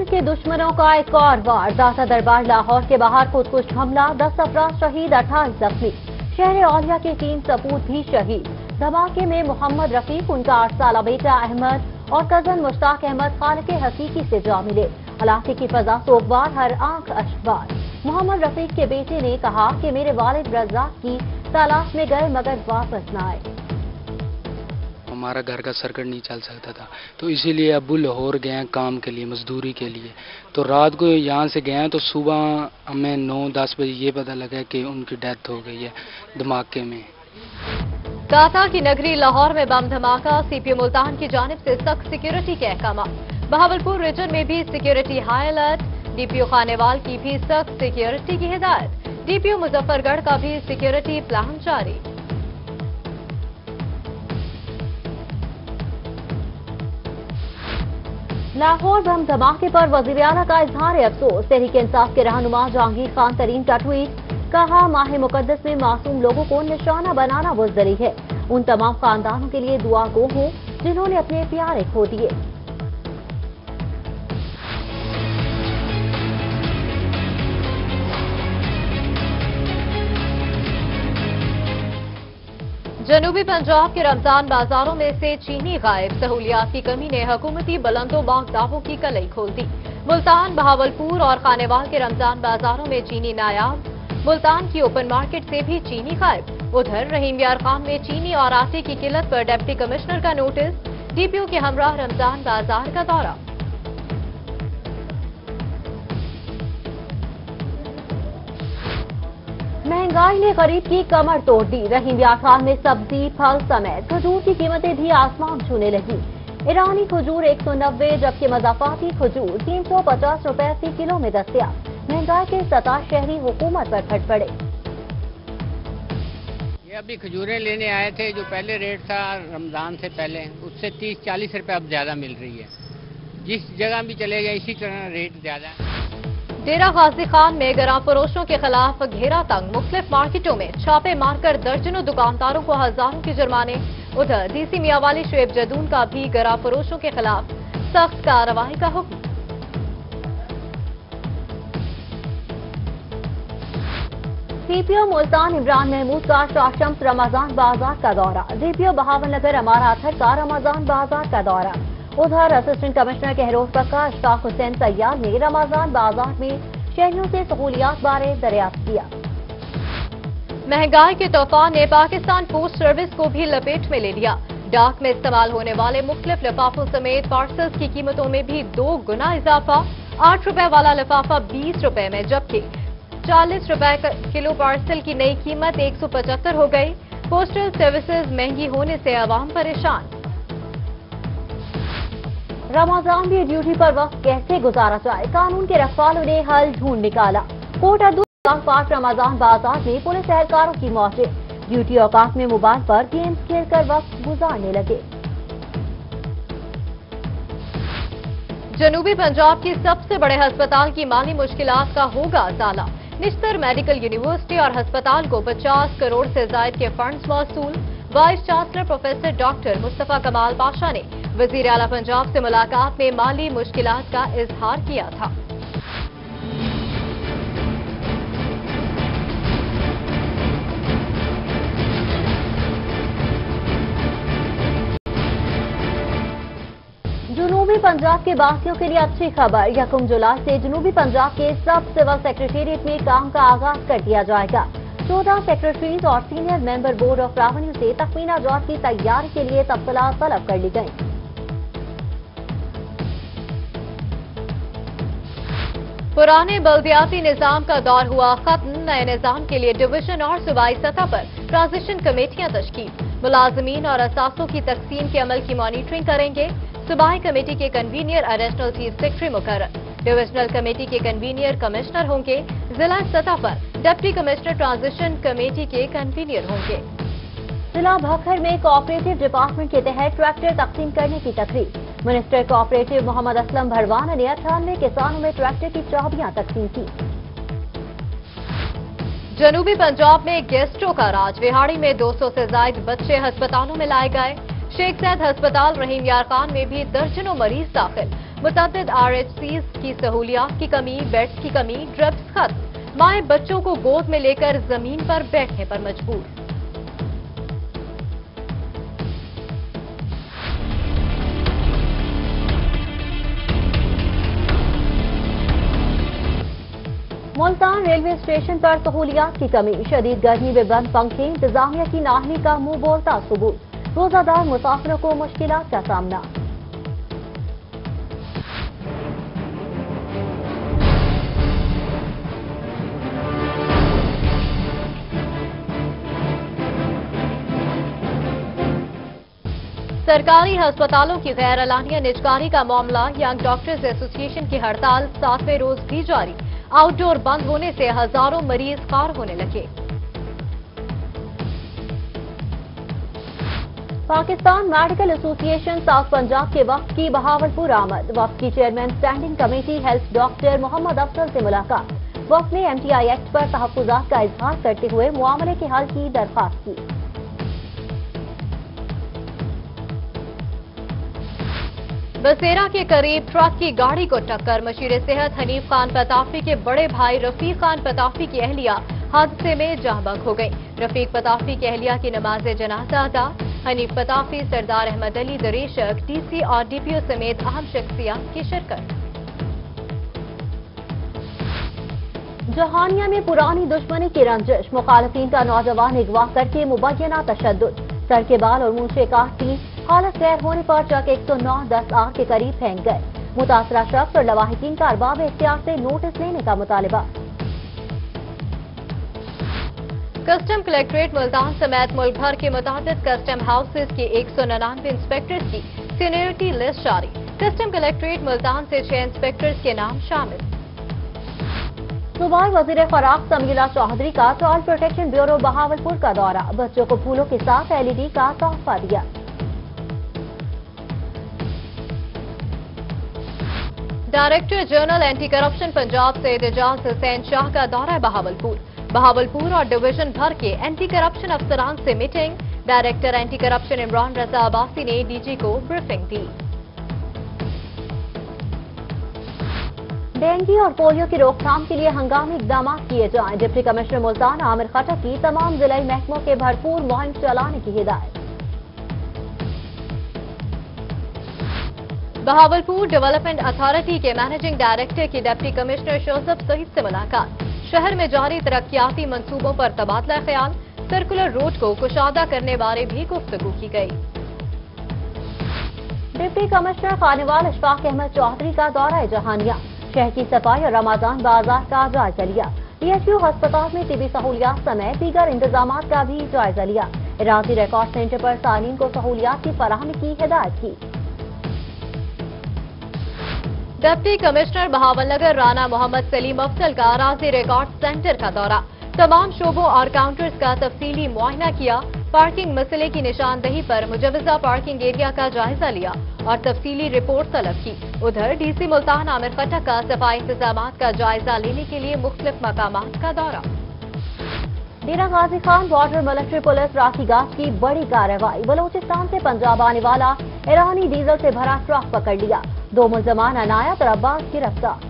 अमन के दुश्मनों का एक और वार। दाता दरबार लाहौर के बाहर खुदकुश हमला, 10 अफराद शहीद, 28 जख्मी। शहर औलिया के 3 सपूत भी शहीद। धमाके में मोहम्मद रफीक, उनका 8 साला बेटा अहमद और कजन मुश्ताक अहमद खालिके हकीकी से जा मिले। इलाके की फजा सोगवार, हर आंख अश्कबार। मोहम्मद रफीक के बेटे ने कहा कि मेरे वालिद रज़ाक की तलाश में गए मगर वापस न आए। हमारा घर का सर्किट नहीं चल सकता था, तो इसीलिए अब्बू लाहौर गए हैं काम के लिए, मजदूरी के लिए। तो रात को यहाँ से गए हैं तो सुबह हमें 9-10 बजे ये पता लगा कि उनकी डेथ हो गई है धमाके में। दाता की नगरी लाहौर में बम धमाका, सीपीओ मुल्तान की जानिब से सख्त सिक्योरिटी के अहकाम। बहावलपुर रीजन में भी security high alert. DPO Khanewal की भी सख्त सिक्योरिटी की हिदायत। डीपीओ मुजफ्फरगढ़ का भी सिक्योरिटी प्लान जारी। लाहौर बम धमाके पर वज़ीर-ए-आला का इजहार अफसोस। तहरीक इंसाफ के रहनुमा जहांगीर खान तरीन का ट्वीट, कहा माह मुकद्दस में मासूम लोगों को निशाना बनाना बुज़दिली है। उन तमाम खानदानों के लिए दुआ गो हो जिन्होंने अपने प्यारे खो दिए। जनूबी पंजाब के रमजान बाजारों में से चीनी गायब। सहूलियात की कमी ने हुकूमती बुलंदोबाग दावों की कलई खोल दी। मुल्तान, बहावलपुर और खानेवाल के रमजान बाजारों में चीनी नायाब। मुल्तान की ओपन मार्केट से भी चीनी गायब। उधर रहीम यार खान में चीनी और आटे की किल्लत पर डिप्टी कमिश्नर का नोटिस। डीपीओ के हमराह रमजान बाजार का दौरा। महंगाई ने गरीब की कमर तोड़ दी। रहीम यार खान में सब्जी, फल समेत खजूर की कीमतें भी आसमान छूने लगी। ईरानी खजूर 190, जबकि मज़ाफ़ाती खजूर 350 रुपए फी किलो में दस्तयाब। महंगाई के सतह शहरी हुकूमत पर फट पड़े। ये अभी खजूरें लेने आए थे, जो पहले रेट था रमजान से पहले, उससे 30-40 रुपए अब ज्यादा मिल रही है। जिस जगह भी चले गए इसी तरह रेट ज्यादा है। डेरा गाजी खान में गरां फरोशों के खिलाफ घेरा तंग। मुख्तलिफ मार्केटों में छापे मारकर दर्जनों दुकानदारों को हजारों के जुर्माने। उधर डीसी मियांवाली शुएब जदून का भी गरां फरोशों के खिलाफ सख्त कार्रवाई का हुक्म। सीपीओ मुल्तान इमरान महमूद का शाहशम्स रमजान बाजार का दौरा। डीपीओ बहावलनगर अमारा अथर का रमजान बाजार का दौरा। उधर असिस्टेंट कमिश्नर कहरोर पक्का अशफाक हुसैन सयाल ने रमजान बाजार में शहरियों से सहूलियात बारे दरियाफ्त किया। महंगाई के तूफान ने पाकिस्तान पोस्ट सर्विस को भी लपेट में ले लिया। डाक में इस्तेमाल होने वाले मुख्तलिफ लिफाफों समेत पार्सल्स की कीमतों में भी 2 गुना इजाफा। 8 रुपए वाला लिफाफा 20 रुपए में, जबकि 40 रुपए किलो पार्सल की नई कीमत 175 हो गई। पोस्टल सर्विसेज महंगी होने से आवाम परेशान। रमजान में ड्यूटी पर वक्त कैसे गुजारा जाए, कानून के रखवालों ने हल ढूंढ निकाला। कोट पार्क रमजान बाजार में पुलिस एहलकारों की मौतें। ड्यूटी औकात में मोबाइल पर गेम्स खेलकर वक्त गुजारने लगे। जनूबी पंजाब की सबसे बड़े अस्पताल की माली मुश्किलात का होगा अजाला। निश्तर मेडिकल यूनिवर्सिटी और अस्पताल को 50 करोड़ से ज्यादा के फंड्स मौसूल। Vice chancellor professor doctor Mustafa Kamal Pasha ने वजीर आला पंजाब से मुलाकात में माली मुश्किलात का इजहार किया था। जनूबी पंजाब के बासियों के लिए अच्छी खबर। 1 जुलाई से जनूबी पंजाब के सब सिविल सेक्रेटेरिएट में काम का आगाज कर दिया जाएगा। 14 सेक्रेटरीज और senior member board of revenue से तखमीना जॉब की तैयारी के लिए तफसीलात तलब कर ली गई। पुराने बल्दियाती निजाम का दौर हुआ खत्म। नए निजाम के लिए डिवीजन और सूबाई सतह पर ट्रांजिशन कमेटियां तश्कील। मुलाजमीन और असासों की तकसीम के अमल की मॉनिटरिंग करेंगे। सूबाई कमेटी के कन्वीनियर एडिशनल चीफ सेक्रेटरी मुकर्रर। डिविजनल कमेटी के कन्वीनियर कमिश्नर होंगे। जिला सतह पर डिप्टी कमिश्नर ट्रांजिशन कमेटी के कन्वीनियर होंगे। जिला भखर में कोऑपरेटिव डिपार्टमेंट के तहत ट्रैक्टर तकसीम करने की तकरीब। मिनिस्टर कोऑपरेटिव मोहम्मद असलम भरवाना ने 98 किसानों में ट्रैक्टर की चाबियां तकसीम की। जनूबी पंजाब में गेस्टों का राज। विहाड़ी में 200 से ज्यादा बच्चे अस्पतालों में लाए गए। शेख सैद अस्पताल रहीम यार खान में भी दर्जनों मरीज दाखिल। मुतअद्दिद RHCs की सहूलियात की कमी, बेड्स की कमी, ड्रिप्स खत्म, माएँ बच्चों को गोद में लेकर जमीन पर बैठने पर मजबूर। मुल्तान रेलवे स्टेशन पर सहूलियात की कमी, शदीद गर्मी में बंद पंखे, इंतजामिया की नाहली का मुंह बोलता सबूत, रोजादार मुसाफिरों को मुश्किलात का सामना। सरकारी अस्पतालों की गैर एलानिया निजकारी का मामला, यंग डॉक्टर्स एसोसिएशन की हड़ताल 7वें रोज भी जारी, आउटडोर बंद होने से हजारों मरीज खार होने लगे। Pakistan medical association south Punjab के वफ्द की बहावलपुर आमद, वफ्द की chairman standing committee health doctor Mohammad Afzal से मुलाकात, वफ्द ने MTI एक्ट पर तहफ्फुजात का इजहार करते हुए मामले के हल की दरख्वास्त की। बसेरा के करीब ट्रक की गाड़ी को टक्कर, मशीर सेहत हनीफ खान पताफी के बड़े भाई रफीक खान पताफी की अहलिया हादसे में जहाँ हो गई। रफीक पताफी की अहलिया की नमाज जनाजा अदा, हनीफ पताफी, सरदार अहमद अली दरेशक, DC और DPO समेत अहम शख्सियत की शिरकत। जहानिया में पुरानी दुश्मनी की रंजिश, मुखालफिन का नौजवान अगवा करके मुबैना तशद्दुद, सर के बाल और मुंह से काटती, हालत खैर होने पर ट्रक 109-10R के करीब फेंक गए। मुतासरा शख्स और लवाहिकीन का अरबाब इख्तियार से नोटिस लेने का मुतालिबा। कस्टम कलेक्ट्रेट मुल्तान समेत मुल्क भर के मुताबिक कस्टम हाउसेज के 199 इंस्पेक्टर्स की सीनियरिटी लिस्ट जारी, कस्टम कलेक्ट्रेट मुल्तान से 6 इंस्पेक्टर्स के नाम शामिल। सूबाई वजीर फराख समीला चौधरी का चाइल्ड प्रोटेक्शन ब्यूरो बहावलपुर का दौरा, बच्चों को फूलों के साथ LED का तोहफा दिया। Director general anti corruption Punjab से एजाज हुसैन शाह का दौरा बहावलपुर, बहावलपुर और डिवीजन भर के एंटी करप्शन अफसरान से मीटिंग, director anti corruption Imran Raza Abbasi ने DG को ब्रीफिंग दी। डेंगू और पोलियो की रोकथाम के लिए हंगामी इकदाम किए जाएं, डिप्टी कमिश्नर मुल्तान आमिर खटक की तमाम जिला महकमों के भरपूर मुहिम चलाने की हिदायत। बहावलपुर डेवलपमेंट अथॉरिटी के मैनेजिंग डायरेक्टर की डिप्टी कमिश्नर शोजब सईद से मुलाकात, शहर में जारी तरक्याती मंसूबों पर तबादला ख्याल, सर्कुलर रोड को कुशादा करने बारे भी गुफ्तगू की गई। डिप्टी कमिश्नर खानेवाल अशफाक अहमद चौधरी का दौरा जहानिया, शहर की सफाई और रमजान बाजार का जायजा लिया, PHU अस्पताल में तिबी सहूलियात समेत दीगर इंतजाम का भी जायजा लिया, राजी रिकॉर्ड सेंटर पर सालीन को सहूलियात की फराहमी की हिदायत की। डिप्टी कमिश्नर बहावलनगर राना मोहम्मद सलीम अफजल का राजी रिकॉर्ड सेंटर का दौरा, तमाम शोबों और काउंटर्स का तफसीली मुआयना किया, पार्किंग मसले की निशानदही पर मुजवजा पार्किंग एरिया का जायजा लिया और तफसीली रिपोर्ट तलब की। उधर DC मुल्तान आमिर खटक का सफाई इंतजाम का जायजा लेने के लिए मुख्तलिफ मकामात का दौरा। Dera Ghazi Khan border military police Rakhi Gaj की बड़ी कार्रवाई, बलोचिस्तान से पंजाब आने वाला ईरानी डीजल से भरा ट्रक पकड़ लिया, 2 मुलजमान अनायत और अब्बास गिरफ्तार।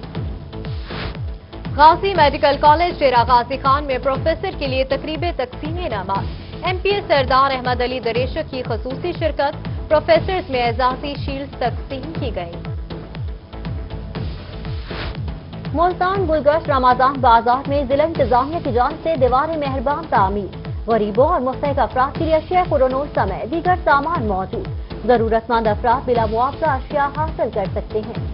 गाजी मेडिकल कॉलेज डेरा गाजी खान में प्रोफेसर के लिए तकरीब तकसीम इनामात, MPS सरदार अहमद अली दरेशक की खसूसी शिरकत, प्रोफेसर्स में एजाजी शील्ड तकसीम की गई। मुल्तान गुलगश्त रमजान बाजार में जिला इंतजामिया की जानिब से दीवार मेहरबान तामीर, गरीबों और मुस्तहिक अफराद के लिए अशिया कुरनोट समेत दीगर सामान मौजूद, जरूरतमंद अफराद बिला मुआवजा अशिया हासिल कर सकते हैं।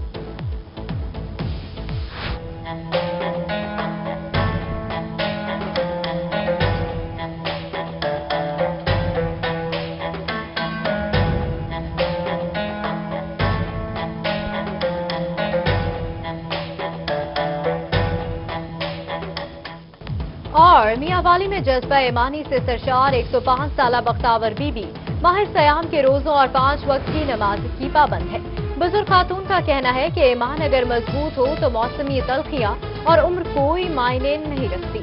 और मियांवाली में जज्बा ईमानी से सरशार 105 साला बख्तावर बीबी माहिर सयाम के रोजों और 5 वक्त की नमाज की पाबंद है। बुजुर्ग खातून का कहना है कि ईमान अगर मजबूत हो तो मौसमी तलखियां और उम्र कोई मायने नहीं रखती।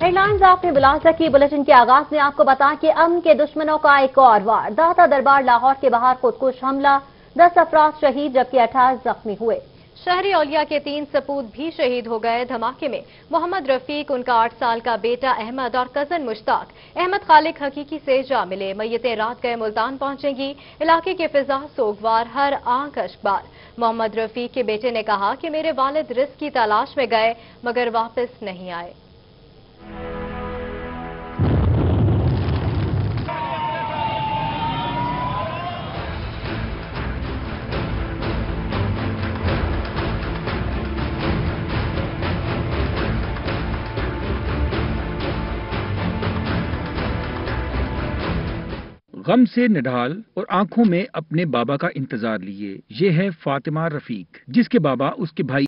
हेडलाइंस आपने बुलासा की। बुलेटिन के आगाज में आपको बताएं कि अमन के दुश्मनों का एक और वार। दाता दरबार लाहौर के बाहर खुदकुश हमला, 10 अफराद शहीद जबकि 28 जख्मी हुए। शहरी औलिया के 3 सपूत भी शहीद हो गए। धमाके में मोहम्मद रफीक, उनका 8 साल का बेटा अहमद और कजन मुश्ताक अहमद खालिक हकीकी से जा मिले। मैयतें रात गए मुल्तान पहुंचेंगी। इलाके की फिजा सोगवार, हर आंख अश्कबार। मोहम्मद रफीक के बेटे ने कहा कि मेरे वालिद रिस्क की तलाश में गए मगर वापस नहीं आए। गम से निढाल और आंखों में अपने बाबा का इंतजार लिए ये है फातिमा रफीक, जिसके बाबा उसके भाई